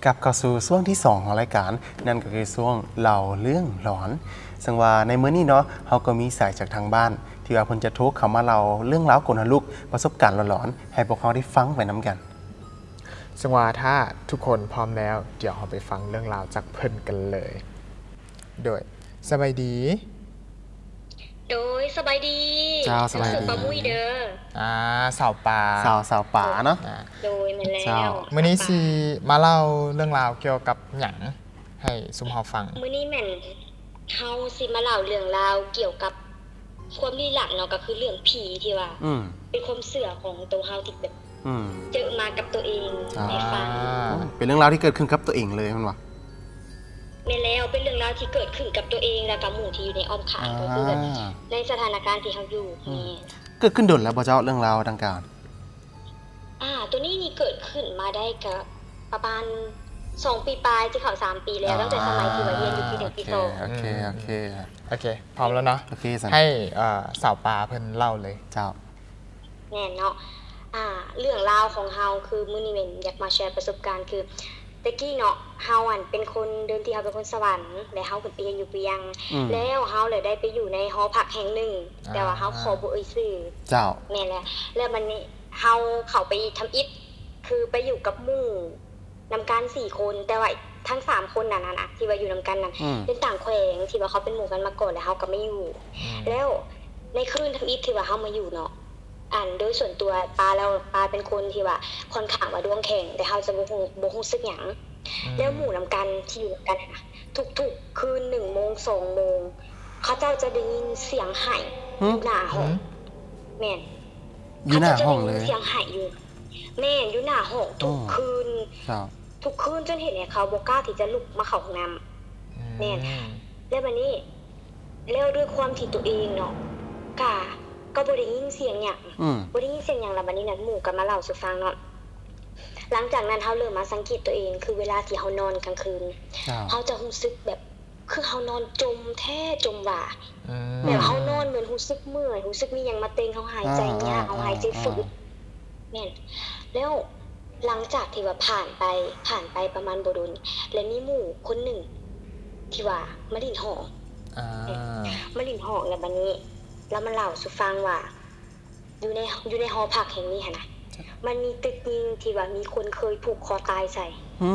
กลับเข้าสู่ช่วงที่2ของรายการนั่นก็คือช่วงเล่าเรื่องหลอนซึ่งว่าในมื้อนี้เนาะเฮาก็มีสายจากทางบ้านที่ว่าเพิ่นจะโทรเข้ามาเล่าเรื่องราวขนลุกประสบการณ์หลอนๆให้พวกเราได้ฟังไปนํกันซึ่งว่าถ้าทุกคนพร้อมแล้วเดี๋ยวเราไปฟังเรื่องราวจากเพิ่นกันเลยโดยสบายดีโดยสบายดีเจ้าสบายดีปลามุ้ยเด้อสาวปลาสาวป่าเนาะโดยมาแล้วมื้อนี้สิมาเล่าเรื่องราวเกี่ยวกับหยังให้ซุมเฮาฟังมื้อนี้แม่นเฮาสิมาเล่าเรื่องราวเกี่ยวกับความลี้ลับเนาะก็คือเรื่องผีที่ว่าเป็นความเชื่อของตัวเฮาที่แบบเจอมากับตัวเองให้ฟังเป็นเรื่องราวที่เกิดขึ้นกับตัวเองเลยมันว่าแม่แล้วเป็นเรื่องราวที่เกิดขึ้นกับตัวเองแล้วกับหมู่ที่อยู่ในอ้อมข้างก็คือแบบในสถานการณ์ที่เฮาอยู่นี่เกิดขึ้นดนแล้วบ่เจ้าเรื่องราวดังกล่าวตัวนี้นี่เกิดขึ้นมาได้กับประมาณ2 ปีปลายที่เข้า3 ปีแล้วตั้งแต่สมัยที่ว่าเรียนอยู่ปี1ปี2 โอเคพร้อมแล้วเนาะให้สาวปลาเพิ่นเล่าเลยเจ้าแน่เนาะเรื่องราวของเฮาคือมื้อนี้แม่นอยากมาแชร์ประสบการณ์คือตะกี้เนาะเฮาเป็นคนเดิมที่เฮาเป็นคนสวรรค์และเฮาขึ้นไปเรียนอยู่เปียงแล้วเฮาเลยได้ไปอยู่ในหอพักแห่งหนึ่งแต่ว่าเฮาขอบ่เอ่ยชื่อเจ้าแม่นแหละแล้วมันนี้เฮาเข้าไปทำอิฐคือไปอยู่กับหมู่นำกัน4คนแต่ว่าทั้ง3คนนั่นน่ะที่ว่าอยู่นำกันนั่นเป็นต่างแขวงที่ว่าเขาเป็นหมู่กันมาก่อนแล้วเฮาก็ไม่อยู่แล้วในคืนทำอิฐที่ว่าเฮามาอยู่เนาะโดยส่วนตัวปาเป็นคนที่ว่าค่อนข้างว่าดวงแข็งแต่เฮาจะบ่ฮู้สึกหยังแล้วหมู่นำกันที่อยู่กันน่ะทุกๆคืน 1:00 น 2:00 นเขาเจ้าจะได้ยินเสียงไห้อยู่หน้าห้องแม่นอยู่หน้าห้องเลยเสียงไห้อยู่แม่นอยู่หน้าห้องทุกคืนทุกคืนจนเห็นเนี่ยเขาบ่กล้าที่จะลุกมาเข้าห้องน้ำแม่นแล้วบัดนี้แล้วด้วยความที่ตัวเองเนาะก็บ่ได้ยินเสียงหยังบ่ได้ยินเสียงหยังแล้วบัดนี้นั่นหมู่ก็มาเล่าสู่ฟังเนาะหลังจากนั้นเฮาเริ่มมาสังเกตตัวเองคือเวลาที่เฮานอนกลางคืนเฮาจะรู้สึกแบบคือเฮานอนจมแท้จมว่าแบบเฮานอนเหมือนรู้สึกเมื่อยรู้สึกมีหยังมาเต็งเฮาหายใจยากเฮาหายใจฝืดแม่นแล้วหลังจากที่ว่าผ่านไปประมาณบ่โดนแล้วมีหมู่คนหนึ่งที่ว่ามาลิ้นห้องมาลิ้นห้องแล้วบัดนี้แล้วมันเล่าสู่ฟังว่าอยู่ในหอพักแห่งนี้หั่นน่ะมันมีตึกนึงที่ว่ามีคนเคยผูกคอตายใส่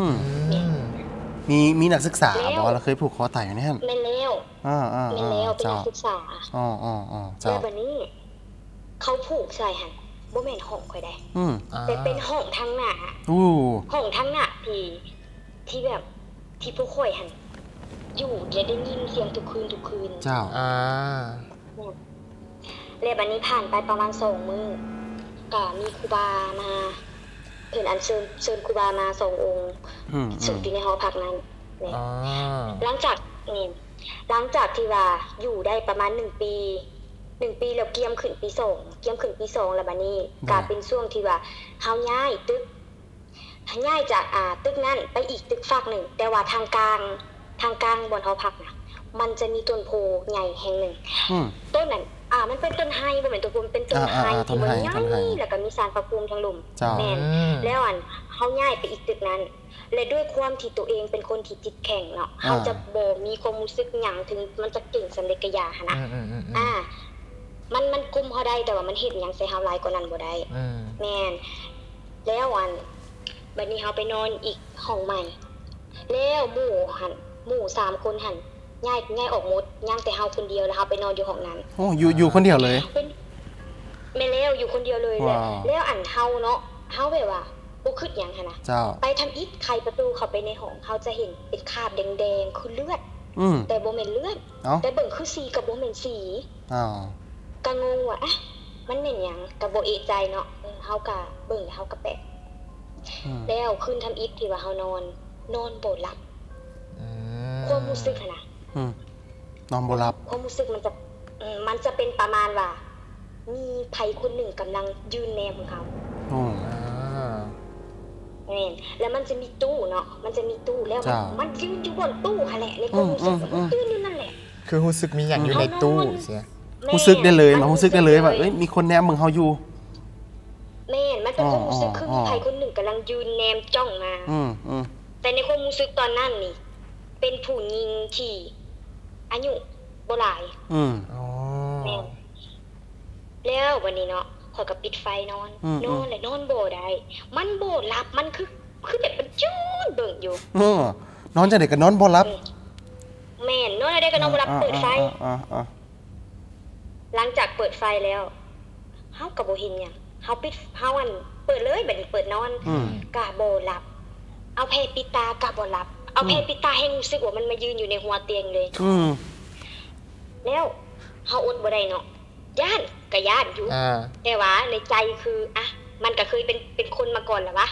มีนักศึกษาบอกว่าเราเคยผูกคอตายอยู่ในนั้นแม่นแล้วเป็นนักศึกษาแล้วบัดนี้เขาผูกใส่หั่นบ่แม่นห้องค่อยได้แต่เป็นห้องทางหน้าห้องทางหน้าที่แบบที่ผู้ข่อยหั่นอยู่และได้ยินเสียงทุกคืนเจ้าแล้วบัดนี้ผ่านไปประมาณ2 มื้อก็มีครูบามาเพิ่นอัญเชิญครูบามา2 องค์สุดอยู่ในหอพักนั้นหลังจากที่ว่าอยู่ได้ประมาณ1 ปีแล้วเกียมขึ้นปี2แล้วบัดนี้ก็เป็นช่วงที่ว่าเฮาย้ายจากตึกนั้นไปอีกตึกฝักหนึ่งแต่ว่าทางกลางบนหอพักน่ะมันจะมีต้นโพใหญ่แห่งหนึ่งต้นนั้นมันเป็นต้นไฮบ่แม่นต้นโพเป็นต้นไฮที่มันใหญ่แล้วก็มีศาลพระภูมิทางลุ่มแม่นแล้วเฮาย้ายไปอีกตึกนั้นและด้วยความที่ตัวเองเป็นคนที่จิตแข็งเนาะเฮาจะบ่มีความรู้สึกหยังถึงมันจะเก่งสำเร็จกะยาหั่นน่ะมันกุมเฮาได้แต่ว่ามันเฮ็ดหยังใส่เฮาหลายกว่านั้นบ่ได้แม่นแล้วบัดนี้เฮาไปนอนอีกห้องใหม่แล้วหมู่3 คนหั่นย้ายออกหมดย่างแต่เฮาคนเดียวแล้วเฮาไปนอนอยู่ห้องนั้นโอ้อยู่คนเดียวเลยแม่แล้วอยู่คนเดียวเลยแล้วเฮาเนาะเฮาแบบว่าบ่คิดหยังหั่นน่ะไปทำอิฐไขประตูเข้าไปในห้องเฮาจะเห็นเป็นคราบแดงๆคือเลือดแต่บ่แม่นเลือดแต่เบิ่งคือสีก็บ่แม่นสีก็งงว่ามันแม่นหยังก็บ่เอะใจเนาะเฮาก็เบิ่งแล้วเฮาก็แปลกแล้วคืนทำอิฐที่ว่าเฮานอนบ่หลับความรู้สึกหั่นน่ะนอนบ่หลับความรู้สึกมันจะเป็นประมาณว่ามีไผคนหนึ่งกำลังยืนแนมของเขาแล้วมันจะมีตู้เนาะมันจะมีตู้แล้วมันยืนอยู่บนตู้หั่นแหละในความรู้สึกมันยืนอยู่นั่นแหละคือรู้สึกมีหยังอยู่ในตู้เสียรู้สึกได้เลยรู้สึกได้เลยว่ามีคนแนมมึงเฮาอยู่แม่นมันเป็นความรู้สึกคือมีไผคนหนึ่งกำลังยืนแนมจ้องมาแต่ในความรู้สึกตอนนั้นนี่เป็นผู้หญิงที่อายุบ่หลายอ๋อแล้ววันนี้เนาะข่อยก็ปิดไฟนอนเลยนอนบ่ได้มันบ่หลับมันคือแบบมันจู้นเบิ่งอยู่นอนจังได๋ก็นอนบ่หลับแม่นนอนได้ก็นอนบ่หลับเปิดไฟหลังจากเปิดไฟแล้วเฮาก็บ่เห็นหยังเฮาปิดเฮาอันเปิดเลยบัดนี้เปิดนอนก็บ่หลับเอาแผ่ปิดตาก็บ่หลับเอาแผ่ปิดตาให้รู้สึกว่ามันมายืนอยู่ในหัวเตียงเลยแล้วเฮาอดบ่ได้เนาะย่านก็ย่านอยู่แต่ว่าในใจคืออ่ะมันก็เคยเป็นคนมาก่อนแล้ววะ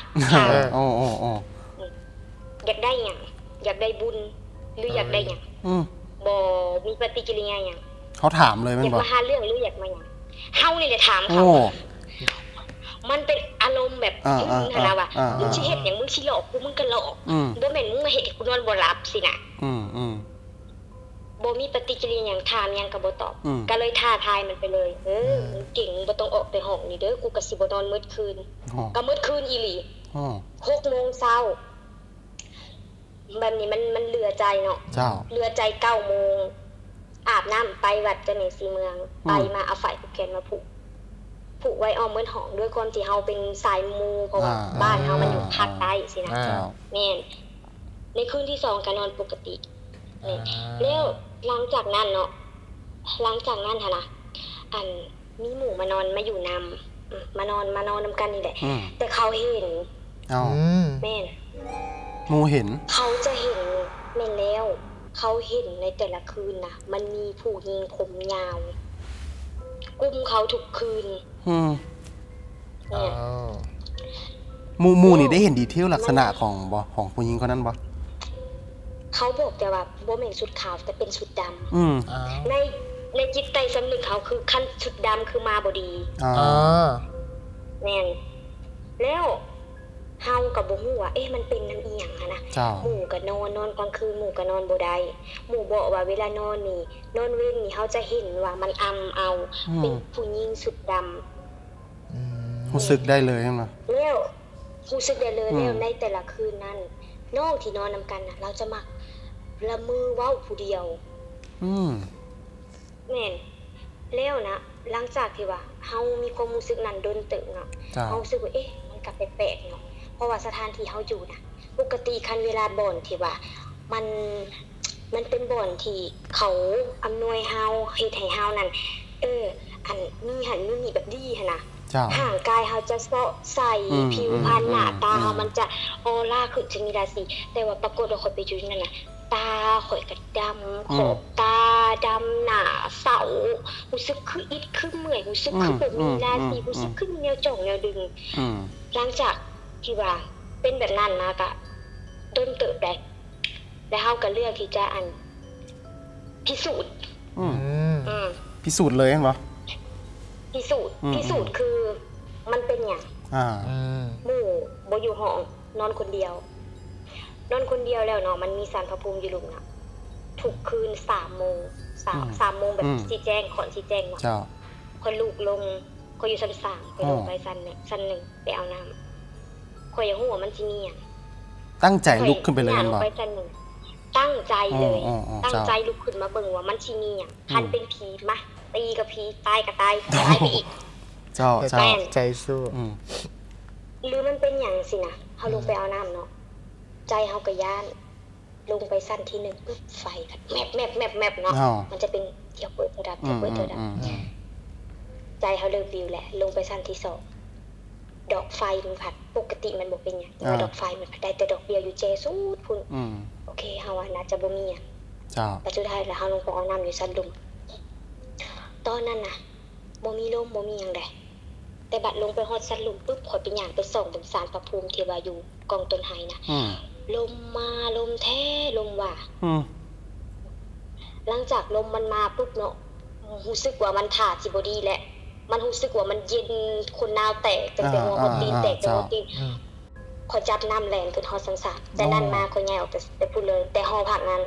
อยากได้หยังอยากได้บุญหรืออยากได้หยังบ่มีปฏิกิริยาหยังเขาถามเลยมั้ยบ่อยากมาหาเรื่องหรืออยากมาหยังเฮานี่แหละถามเขามันเป็นอารมณ์แบบนั่นน่ะว่ามึงสิเฮ็ดหยังมึงสิหลอกกูมึงก็หลอกบ่แม่นมึงมาเฮ็ดให้กูนอนบ่หลับสิน่ะบ่มีปฏิกิริยาหยังถามหยังก็บ่ตอบก็เลยท้าทายมันไปเลยมึงเก่งบ่ต้องออกไปห้องนี่เด้อกูก็สิบ่นอนมื้อคืนก็มื้อคืนอีหลี6:00 นแบบนี้มันเหลือใจเนาะเหลือใจ 9:00 นอาบน้ำไปวัดเจ้าแม่สีเมืองไปมาเอาไฟผูกแขนมาผูกไว้อ้อมเหมือนห้องด้วยความที่เฮาเป็นสายมูเพราะว่าบ้านเฮามันอยู่ภาคใต้สินะแม่นในคืนที่2ก็นอนปกติแล้วหลังจากนั้นเนาะหลังจากนั้นหั่นน่ะอันมีหมู่มานอนมาอยู่นำมานอนนำกันนี่แหละแต่เขาเห็นแม่นหมู่เห็นเขาจะเห็นแม่นแล้วเขาเห็นในแต่ละคืนนะมันมีผู้หญิงผมยาวกุมเขาทุกคืนหมู่นี่ได้เห็นดีเทลลักษณะของผู้หญิงคนนั้นบ่เขาบอกแต่ว่าบ่แม่นชุดขาวแต่เป็นชุดดำในจิตใต้สำนึกเขาคือคันชุดดำคือมาบ่ดีแม่นแล้วเฮาก็บ่ฮู้ว่ามันเป็นนำอีหยังนะหมู่ก็นอนกลางคืนหมู่ก็นอนบ่ได้หมู่บอกว่าเวลานอนนี่นอนเว้นนี่เฮาจะเห็นว่ามันเอาเป็นผู้หญิงชุดดำรู้สึกได้เลยมั้ยแล้วรู้สึกได้เลยแล้วในแต่ละคืนนั้นน้องที่นอนนำกันน่ะเราจะมักละมือเว้าผู้เดียวแม่นแล้วนะหลังจากที่ว่าเฮามีความรู้สึกนั้นดนตึกเนาะเฮารู้สึกว่ามันก็แปลกๆเนาะเพราะว่าสถานที่เฮาอยู่น่ะปกติคันเวลาบ่อนที่ว่ามันเป็นบ่อนที่เขาอำนวยเฮาเฮ็ดให้เฮานั่นอันมีหันมีแบบดีหั่นน่ะห่างกายเฮาจะเซาะใสผิวพรรณหน้าตาเฮามันจะออร่าขึ้นจะมีราศีแต่ว่าปรากฏว่าข่อยไปอยู่นั่นน่ะตาข่อยก็ดำขอบตาดำหน้าเศร้ารู้สึกคืออิดคือเมื่อยรู้สึกคือบ่มีราศีรู้สึกคือแนวจ้องแนวดึงหลังจากที่ว่าเป็นแบบนั้นมาก็โดนเติบได้แล้วเฮาก็เลือกที่จะพิสูจน์พิสูจน์เลยเหรอพิสูจน์คือมันเป็นหยังหมู่บ่อยู่ห้องนอนคนเดียวนอนคนเดียวแล้วเนาะมันมีศาลพระภูมิอยู่ลุมน่ะทุกคืน 3:00 น3โมงแบบชี้แจงขอนชี้แจงเนาะคนลูกลงก็อยู่ชั้น3ไปลงไปชั้น1ไปเอาน้ำข่อยอยากฮู้ว่ามันสิมีหยังตั้งใจลุกขึ้นไปเลยบ่ไปชั้น1ตั้งใจเลยตั้งใจลุกขึ้นมาเบิ่งว่ามันสิมีหยังคันเป็นผีมาตีกับผีตายก็ตายไปอีกเจ้าใจสู้หรือมันเป็นหยังสินะเฮาลงไปเอาน้ำเนาะใจเฮาก็ย่านลงไปสั้นที่1ปึ๊บไฟแมบเนาะมันจะเป็นเกี่ยวเปิดระดับใจเฮาเริ่มวิวแหละลงไปสั้นที่2ดอกไฟมันผัดปกติมันบ่เป็นหยังแต่ดอกไฟมันผัดได้แต่ดอกเดียวอยู่เจสูดพุ่นโอเคเฮาว่าน่าจะบ่มีหยังปัจจุบันแล้วเฮาลงไปเอาน้ำอยู่ชั้นลุมตอนนั้นน่ะบ่มีลมบ่มีหยังใดแต่บัดลงไปฮอดชั้นลุมปึ๊บข่อยไปย่างไปส่องบนศาลพระภูมิที่ว่าอยู่กองต้นไห้นะลมมาลมแท้ลมว่าหลังจากลมมันมาปุ๊บเนาะรู้สึกว่ามันท่าสิบ่ดีแหละมันรู้สึกว่ามันเย็นคนนาวแตกตั้งแต่หัวฮอดตีนแตกแต่หัวตีนข่อยจับน้ำแล่นขึ้นฮอดสังสารแต่นั้นมาข่อยย้ายออกแต่พูดเลยแต่หอพักนั้น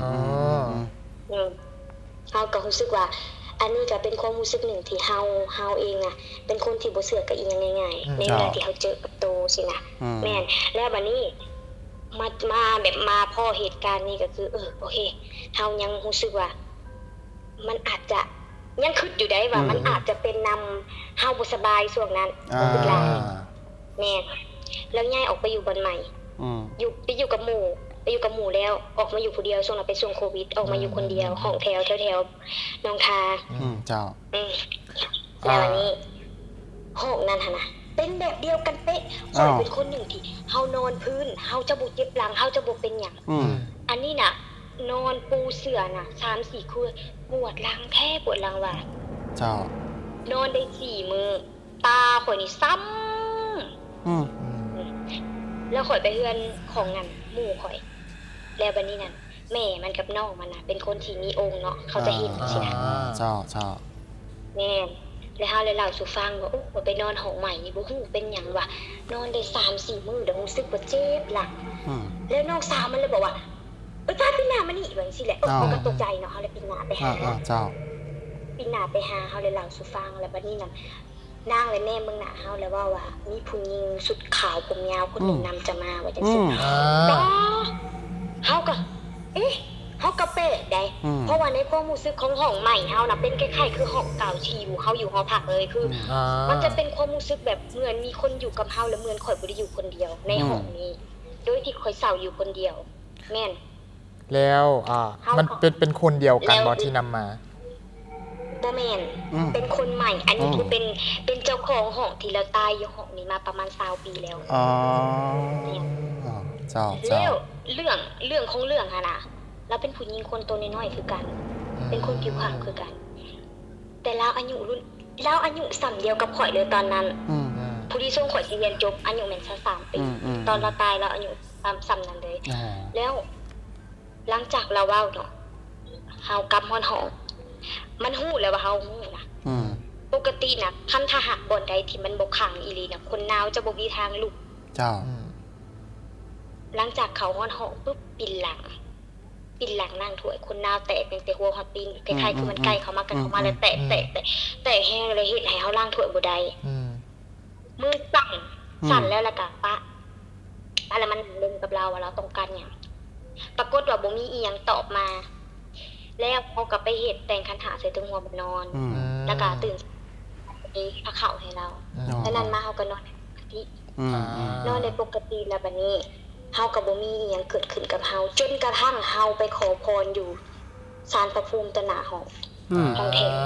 เฮาก็รู้สึกว่าอันนี้ก็เป็นความรู้สึกหนึ่งที่เฮาเองอ่ะเป็นคนที่บ่เชื่อกับอีหยังง่ายๆในเวลาที่เฮาเจอกับโตสินะแม่นแล้วบัดนี้มาพอเหตุการณ์นี้ก็คือโอเคเฮายังรู้สึกว่ามันอาจจะยังคิดอยู่ได้ว่ามันอาจจะเป็นนำเฮาบ่สบายช่วงนั้นคือหลายแม่แล้วย้ายออกไปอยู่บ้านใหม่อยู่กับหมู่แล้วออกมาอยู่ผู้เดียวช่วงนั้นเป็นช่วงโควิดออกมาอยู่คนเดียวห้องแถวน้องทาเจ้าแล้ววันนี้ห้องนั้นนะเป็นแบบเดียวกันเป๊ะข่อยเป็นคนหนึ่งที่เฮานอนพื้นเฮาจะบ่เจ็บหลังเฮาจะบ่เป็นหยังอันนี้น่ะนอนปูเสื่อน่ะ 3-4 คืนปวดหลังแท้ปวดหลังว่าเจ้านอนได้4 มื้อตาข่อยนี่ซ้ำแล้วข่อยไปเฮือนของงั้นหมู่ข่อยแล้วบัดนี้นั่นแม่มันกับน้องมันน่ะเป็นคนที่มีองค์เนาะเขาจะเห็นสินะเจ้าแม่แล้วเฮาเลยเล่าสู่ฟังว่าว่าไปนอนห้องใหม่นี่บ่ฮู้เป็นหยังวะนอนได้ 3-4 มื้อเดี๋ยวรู้สึกว่าเจ็บหลังแล้วน้องสาวมันเลยบอกว่าป้าปีหน้ามานี่ว่าจังซี่แหละมันก็ตกใจเนาะเฮาเลยปีหน้าไปหาเจ้าปีหน้าไปหาเฮาเลยเล่าสู่ฟังแล้วบัดนี้นั่นนางเลยแน่เบิ่งหน้าเฮาแล้วว่ามีผู้หญิงชุดขาวผมยาวคนนึงนำจะมาว่าจังซี่เฮาก็เฮาก็เป๊ะได้เพราะว่าในความรู้สึกของห้องใหม่เฮาน่ะเป็นคล้ายๆคือห้องเก่าที่อยู่เฮาอยู่หอพักเลยคือมันจะเป็นความรู้สึกแบบเหมือนมีคนอยู่กับเฮาแล้วเหมือนข่อยบ่ได้อยู่คนเดียวในห้องนี้โดยที่ข่อยเศร้าอยู่คนเดียวแม่นแล้วมันเป็นคนเดียวกันบ่ที่นำมาบ่แม่นเป็นคนใหม่อันนี้คือเป็นเจ้าของห้องที่เราตายอยู่ห้องนี้มาประมาณ20 ปีแล้วเจ้าแล้วเรื่องของเรื่องนะเราเป็นผู้หญิงคนตัวน้อยๆคือกันเป็นคนผิวขาวคือกันแต่เราอายุส่ำเดียวกับข่อยเลยตอนนั้นผู้ที่ส่งข่อยสิเรียนจบอายุแม่น23 ปีตอนเราตายเราอายุซ้ำนั้นเลยแล้วหลังจากเราเว้าเนาะเฮากลับฮอดห้องมันฮู้แล้วว่าเฮาฮู้นะปกติน่ะคันถ้าหากบ่อนใดที่มันบ่ขังอีหลีน่ะคนนาวจะบ่มีทางลุกเจ้าหลังจากเขาฮอดห้องปุ๊บปิ่นหลังนั่งถ้วยคนนาวแตกตั้งแต่หัวฮอดตีนคล้ายๆคือมันใกล้เข้ามาแล้วแตกแห้งเลยเฮ็ดให้เฮาล้างถ้วยบ่ได้มือสั่นแล้วล่ะก็ปะแล้วมันเล่นกับเราว่าเราต้องการหยังปรากฏว่าบ่มีอีหยังตอบมาแล้วเฮาก็ไปเฮ็ดแต่งคันหาใส่ถึงหัวบ่นอนแล้วก็ตื่นมีพาข้าวให้เราแล้วนั้นมาเฮาก็นอนปกตินอนในปกติแล้วบัดนี้เฮาก็บ่มีอีหยังเกิดขึ้นกับเฮาจนกระทั่งเฮาไปขอพรอยู่ศาลพระภูมิตะหน้าห้องแท้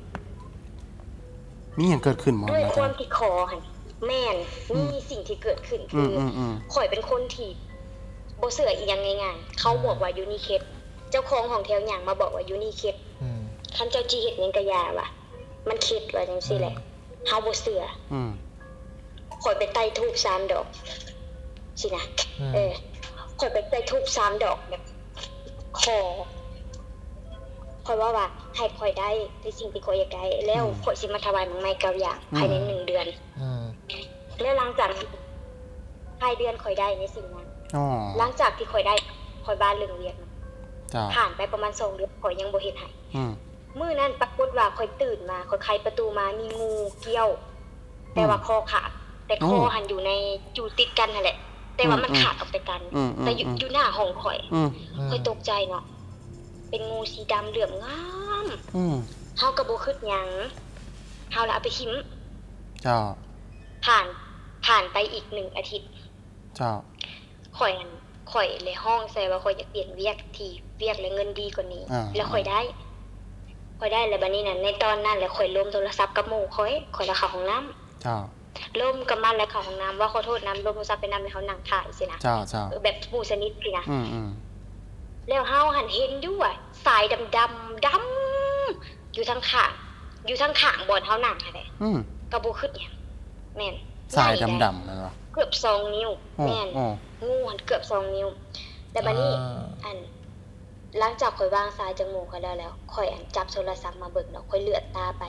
มีหยังเกิดขึ้นบ่ด้วยความที่ขอหั่นแม่นมีสิ่งที่เกิดขึ้นคือข่อยเป็นคนที่บ่เชื่ออีหยังง่ายๆเขาบอกว่าอยู่นี่เคล็ดเจ้าของห้องแถวหยังมาบอกว่าอยู่นี่เคล็ดคันเจ้าจีเฮ็ดหยังก็อย่าว่ะมันเคล็ดว่าจังซี่แหละเฮาบ่เชื่อข่อยไปไต่ธูป3 ดอกสินะข่อยไปไต่ธูป3 ดอกแบบข่อยว่าให้ข่อยได้ในสิ่งที่ข่อยอยากได้แล้วข่อยสิมาถวายมังไม้9 อย่างภายใน1 เดือนแล้วหลังจากภายเดือนข่อยได้ในสิ่งนั้นหลังจากที่ข่อยได้ข่อยบ้านเรื่องเวียกผ่านไปประมาณ2 เดือนข่อยยังบ่เฮ็ดให้มื้อนั้นปรากฏว่าข่อยตื่นมาข่อยไขประตูมามีงูเกี่ยวแต่ว่าคอขาดแต่คอหันอยู่ติดกันนั่นแหละแต่ว่ามันขาดออกไปกันแต่อยู่หน้าห้องข่อยตกใจเนาะเป็นงูสีดำเหลืองงามเฮาก็บ่คิดหยังเฮาละเอาไปหิ้มจ้าผ่านไปอีก1 อาทิตย์จ้าข่อยเลยห้องใส่ว่าข่อยอยากเปลี่ยนเวียกที่เวียกและเงินดีกว่านี้แล้วข่อยได้แล้วบัดนี้น่ะในตอนนั้นแล้วข่อยล้มโทรศัพท์กับหมู่ข่อยละเข้าห้องน้ำจ้าล้มกับมันแล้วเข้าห้องน้ำว่าขอโทษน้ำล้มโทรศัพท์ไปนำให้เขานั่งถ่ายสินะจ้าแบบหมู่สนิทสินะแล้วเฮาหันเห็นอยู่ว่าสายดำอยู่ทางข้างบ่อนเฮานั่งนั่นแหละก็บ่คิดหยังแม่นสายดำนั่นว่ะเกือบ2 นิ้วแม่นงูหันเกือบ2 นิ้วแต่บัดนี้หลังจากข่อยวางสายจากหมู่ข่อยแล้วข่อยจับโทรศัพท์มาเบิ่งเนาะข่อยเลือดตาไป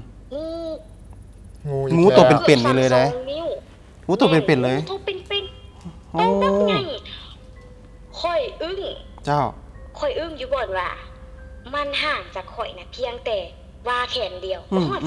งูตัวเป็นๆนี่เลยได้งูตัวเป็นๆเลยตัวเป็นๆแต่แบบไงข่อยอึ้งเจ้าข่อยอึ้งอยู่บ่อนว่ามันห่างจากข่อยน่ะเพียงแต่ว่าแขนเดียวบ่ฮอด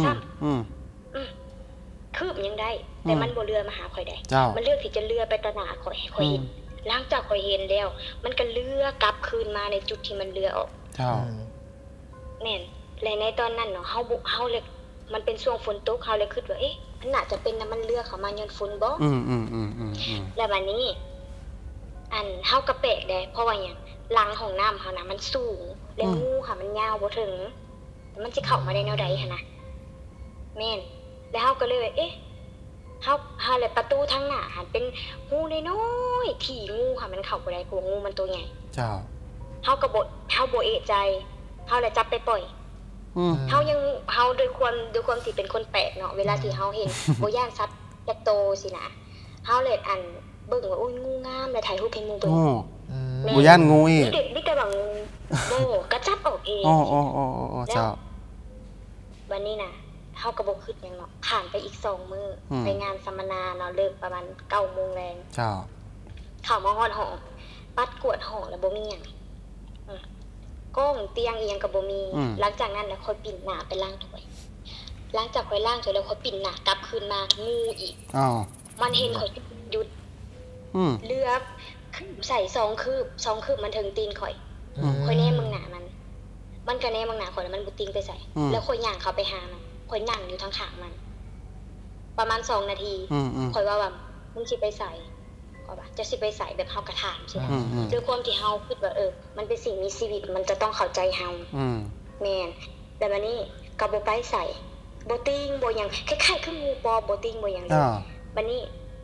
ซ้ำคืบยังได้แต่มันบ่เลื่อยมาหาข่อยได้มันเลือกที่จะเลื่อยไปตะหน้าข่อยเห็นหลังจากข่อยเห็นแล้วมันก็เลื้อกลับคืนมาในจุดที่มันเลื้อออกเจ้าแม่นและในตอนนั้นเนาะเฮาเลยมันเป็นช่วงฝนตกเฮาเลยคิดว่ามันน่าจะเป็นน้ำมันเลื้อเข้ามาย้อนฝนบ่แล้วบัดนี้เฮาก็แปลกได้เพราะว่าหยังหลังห้องน้ำเฮานะมันสูงแล้วงูค่ะมันยาวบ่ถึงมันสิเข้ามาได้แนวใดหั่นน่ะแม่นแล้วเฮาก็เลยว่าเฮาเลยประตูทางหน้าหันเป็นงูน้อยๆที่งูค่ะมันเข้าบ่ได้เพราะงูมันตัวใหญ่เจ้าเฮาบ่เอะใจเฮาเลยจับไปปล่อยเฮาด้วยความที่เป็นคนแปลกเนาะเวลาที่เฮาเห็นบ่ย่านสัตว์จักโตสินะเฮาเลยเบิ่งว่าโอ้ยงูงามแล้วถ่ายรูปให้หมู่เบิ่งบ่ย่านงูอีกนี่แต่ว่างูโบก็จับออกเองเจ้าวันนี้น่ะเฮาก็บ่คิดหยังเนาะผ่านไปอีก2มื้อไปงานสัมมนาเนาะเลิกประมาณ 9:00 นแลงเจ้าเข้ามาฮอดห้องปัดกวดห้องแล้วบ่มีหยังก้องเตียงอีหยังก็บ่มีหลังจากนั้นแล้วค่อยปิ่นหน้าไปล้างถ้วยหลังจากค่อยล้างถ้วยแล้วค่อยปิ่นหน้ากลับคืนมางูอีกมันเห็นค่อยหยุดเลือกใส่2คืบมันถึงตีนข่อยแน่มึงหน้ามันก็แน่มึงหน้าข่อยแล้วมันบ่ติงไปใส่แล้วค่อยย่างเข้าไปหามันข่อยนั่งอยู่ทางข้างมันประมาณ2 นาทีข่อยว่ามึงสิไปใส่ก็ว่าจะสิไปใส่แบบเฮากระถามใช่มั้ยด้วยความที่เฮาคิดว่ามันเป็นสิ่งมีชีวิตมันจะต้องเข้าใจเฮาแม่นแต่บัดนี้ก็บ่ไปใส่บ่ติงบ่หยังคล้ายๆคืองูปอบ่ติงบ่หยังเลยบัดนี้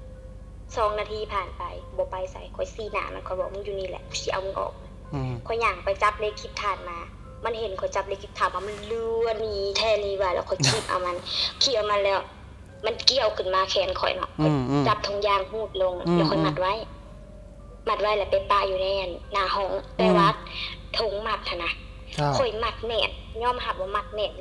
2 นาทีผ่านไปบ่ไปใส่ข่อยซี่หน้ามันข่อยบอกมึงอยู่นี่แหละสิเอามึงออกข่อยย่างไปจับเลขคลิปถ่านมามันเห็นข่อยจับเลขคลิปถ่านมามันเลื้อหนีแท้นี่ว่าแล้วข่อยคีบเอามันแล้วมันเกี่ยวขึ้นมาแขนข่อยเนาะจับทงยางหูดลงแล้วค่อยมัดไว้แล้วไปปาอยู่ในหน้าห้องแต่ว่าทงมัดนะข่อยมัดแน่นยอมรับว่ามัดแน่น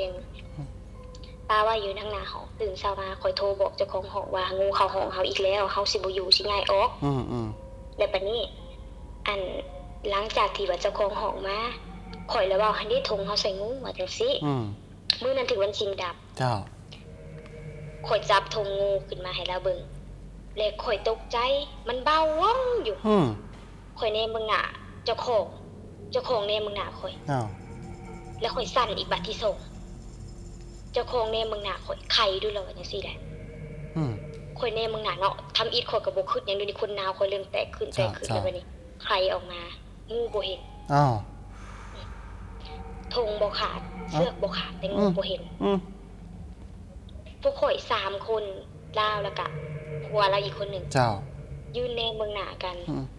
100% ปาว่าอยู่ทางหน้าห้องตื่นเช้ามาข่อยโทรบอกเจ้าของห้องว่างูเข้าห้องเฮาอีกแล้วเฮาสิบ่อยู่สิย้ายออกแล้วบัดนี้หลังจากที่ว่าเจ้าของห้องมาข่อยแล้วว่าหันได้ทงเฮาใส่งูว่าจังซี่มื้อนั้นถึงวันชิงดับเจ้าข่อยจับธงงูขึ้นมาให้เราเบิ่งแล้วข่อยตกใจมันเบาว่องอยู่ข่อยแนมเบิ่งหน้าเจ้าของแนมเบิ่งหน้าข่อยแล้วข่อยสั่นอีกบัดที่2เจ้าของแนมเบิ่งหน้าข่อยไข่ด้วยแล้วว่าจังซี่แหละข่อยแนมเบิ่งหน้าเนาะทำอีกข่อยก็บ่คิดหยังดูนี่คนนาวข่อยเริ่มแตกขึ้นแล้วบัดนี้ไข่ออกมางูบ่เห็นธงบ่ขาดเสือกบ่ขาดแต่งูบ่เห็นพวกข่อย3 คนลาวแล้วก็ผัวเราอีกคนนึงเจ้ายืนแนมเบิ่งหน้ากัน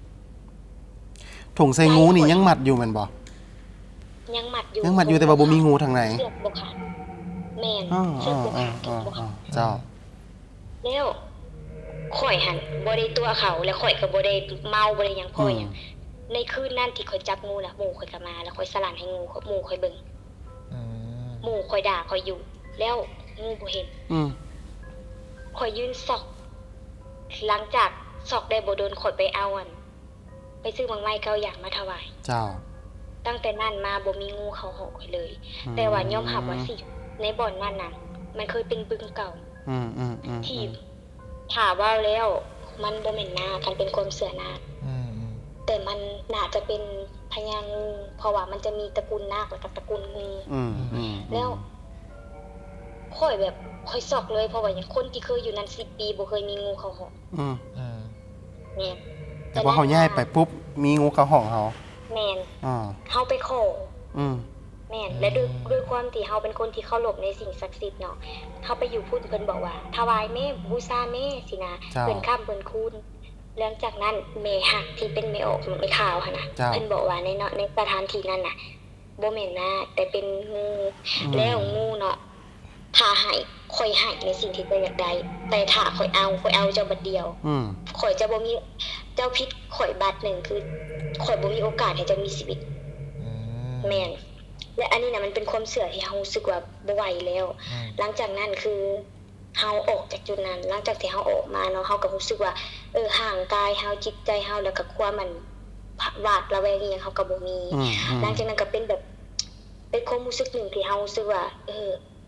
ถุงใส่งูนี่ยังมัดอยู่แม่นบ่ยังมัดอยู่แต่ว่าบ่มีงูทางไหนเสือกบ่ขาดแม่นเสือกบ่ขาดเจ้าแล้วข่อยหั่นบ่ได้ตัวเขาแล้วข่อยก็บ่ได้เมาบ่ได้หยังข่อยหยังในคืนนั้นที่ข่อยจับงูน่ะหมู่ข่อยก็มาแล้วข่อยสลันให้งูหมู่ข่อยเบิ่งหมู่ข่อยด่าข่อยอยู่แล้วงูบ่เห็นข่อยยืนซอกหลังจากซอกได้บ่โดนข่อยไปเอาไปซื้อมังไม้9อย่างมาถวายเจ้าตั้งแต่นั้นมาบ่มีงูเข้าห้องข่อยเลยแต่ว่ายอมรับว่าสิในบ่อนนั้นน่ะมันเคยเป็นบึงเก่าที่ถามว่าแล้วมันบ่แม่นนาคันเป็นความเชื่อนาแต่มันน่าจะเป็นพญางูเพราะว่ามันจะมีตระกูลนาคกับตระกูลงูแล้วข่อยแบบข่อยซอกเลยเพราะว่าอย่างคนที่เคยอยู่นั้น10 ปีบ่เคยมีงูเข้าห้องเนี่ยแต่ว่าเฮาย้ายไปปุ๊บมีงูเข้าห้องเฮาแม่นเฮาไปขอแม่นและด้วยความที่เฮาเป็นคนที่เคารพในสิ่งศักดิ์สิทธิ์เนาะเฮาไปอยู่พุ่นเพิ่นบอกว่าถวายแม่บูชาแม่สินะเพิ่นค้ำเพิ่นคูณหลังจากนั้นแม่ฮักที่เป็นแม่ออกไม่ขาวหั่นน่ะเพิ่นบอกว่าในสถานที่นั้นน่ะบ่แม่นนาแต่เป็นงูแล้วงูเนาะถ้าให้ข่อยให้ในสิ่งที่ข่อยอยากได้แต่ถ้าข่อยเอาเจ้าบัดเดียวข่อยจะบ่มีเจ้าพิษข่อยบัดนึงคือข่อยบ่มีโอกาสให้เจ้ามีชีวิตแม่นและอันนี้น่ะมันเป็นความเชื่อที่เฮารู้สึกว่าบ่ไหวแล้วหลังจากนั้นคือเฮาออกจากจุดนั้นหลังจากที่เฮาออกมาเนาะเฮาก็รู้สึกว่าห่างกายเฮาจิตใจเฮาแล้วก็ความมันหวาดระแวงอีหยังเฮาก็บ่มีหลังจากนั้นก็เป็นแบบเป็นความรู้สึกนึงที่เฮารู้สึกว่า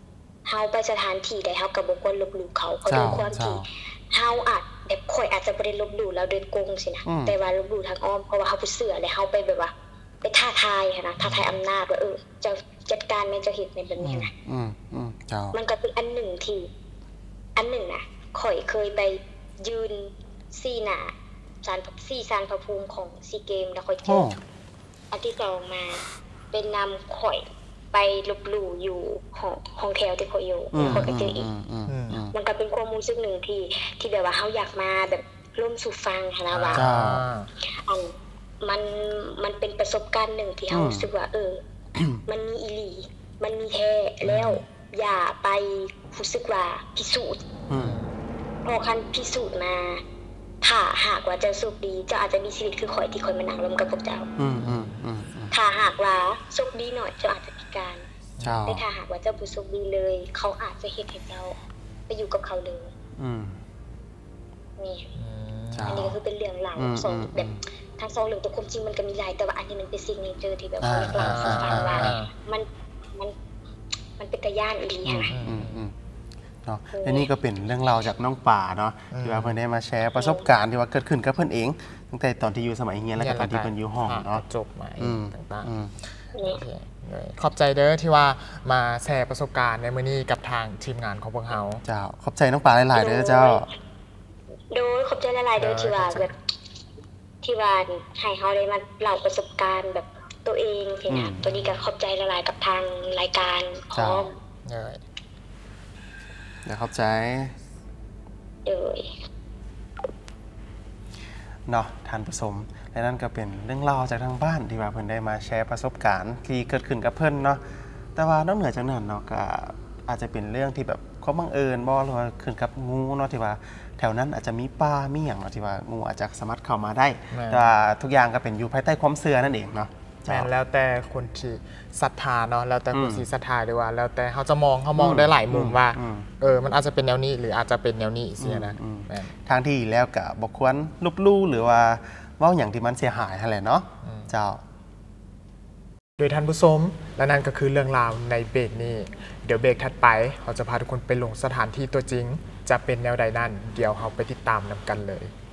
เฮาไปสถานที่ใดเฮาก็บ่ควรลบหลู่เขาเพราะด้วยความที่เฮาอาจแบบข่อยอาจจะบ่ได้ลบหลู่แล้วโดยตรงสินะแต่ว่าลบหลู่ทางอ้อมเพราะว่าเฮาผู้เชื่อและเฮาไปแบบว่าไปท้าทายนะท้าทายอำนาจว่าจะจัดการแม่เจ้าเฮ็ดในแบบนี้นะเจ้ามันก็เป็นอันหนึ่งนะข่อยเคยไปยืนซี่หน้าศาลพระภูมิของซีเกมแล้วข่อยเจออันที่2มาเป็นนำข่อยไปลบหลู่อยู่ของแถวที่ข่อยอยู่ข่อยก็เจออีกมันก็เป็นความรู้สึกหนึ่งที่แบบว่าเฮาอยากมาแบบร่วมสู่ฟังนะว่ามันเป็นประสบการณ์หนึ่งที่เฮารู้สึกว่ามันมีอีหลีมันมีแท้แล้วอย่าไปรู้สึกว่าพิสูจน์พอคันพิสูจน์มาถ้าหากว่าเจ้าโชคดีเจ้าอาจจะมีชีวิตคือข่อยที่ข่อยมานั่งร่วมกับพวกเจ้าถ้าหากว่าโชคดีหน่อยเจ้าอาจจะพิการแต่ถ้าหากว่าเจ้าบ่โชคดีเลยเขาอาจจะเฮ็ดให้เจ้าไปอยู่กับเขาเลยนี่อันนี้ก็คือเป็นเรื่องหลังสองแบบทั้งสองเรื่องแต่ความจริงมันก็มีหลายแต่ว่าอันนี้มันเป็นสิ่งนี้เจอที่แบบเขาเล่าให้ฟังว่ามันเป็นตะย่านอีหลีค่ะเนาะและนี่ก็เป็นเรื่องราวจากน้องป่าเนาะที่ว่าเพิ่นได้มาแชร์ประสบการณ์ที่ว่าเกิดขึ้นกับเพิ่นเองตั้งแต่ตอนที่อยู่สมัยเรียนแล้วก็ตอนที่เพิ่นอยู่ห้องเนาะจบมาต่างๆขอบใจเด้อที่ว่ามาแชร์ประสบการณ์ในมื้อนี้กับทางทีมงานของพวกเฮาเจ้าขอบใจน้องป่าหลายๆเด้อเจ้าโดยขอบใจหลายๆเด้อที่ว่าแบบที่ว่าให้เฮาได้มาเล่าประสบการณ์แบบตัวเองสินะตัวนี้ก็ขอบใจหลายๆกับทางรายการพร้อมเดี๋ยวขอบใจเนาะท่านผู้ชมและนั่นก็เป็นเรื่องราวจากทางบ้านที่ว่าเพิ่นได้มาแชร์ประสบการณ์ที่เกิดขึ้นกับเพิ่นเนาะแต่ว่านอกเหนือจากนั้นเนาะก็อาจจะเป็นเรื่องที่แบบความบังเอิญบ่หรือว่าขึ้นกับงูเนาะที่ว่าแถวนั้นอาจจะมีป่ามีหยังเนาะที่ว่างูอาจจะสามารถเข้ามาได้แต่ทุกอย่างก็เป็นอยู่ภายใต้ความเชื่อนั่นเองเนาะแม่นแล้วแต่คนที่ศรัทธาเนาะแล้วแต่คนที่ศรัทธาด้วยว่าแล้วแต่เขาจะมองได้หลายมุมว่ามันอาจจะเป็นแนวนี้หรืออาจจะเป็นแนวนี้เสียนะทางที่แล้วก็บ่ควรลบลู่หรือว่าเว้าหยังที่มันเสียหายนั่นแหละเนาะเจ้าโดยท่านผู้ชมและนั่นก็คือเรื่องราวในเบรกนี้เดี๋ยวเบรกถัดไปเราจะพาทุกคนไปลงสถานที่ตัวจริงจะเป็นแนวใดนั่นเดี๋ยวเราไปติดตามนำกันเลย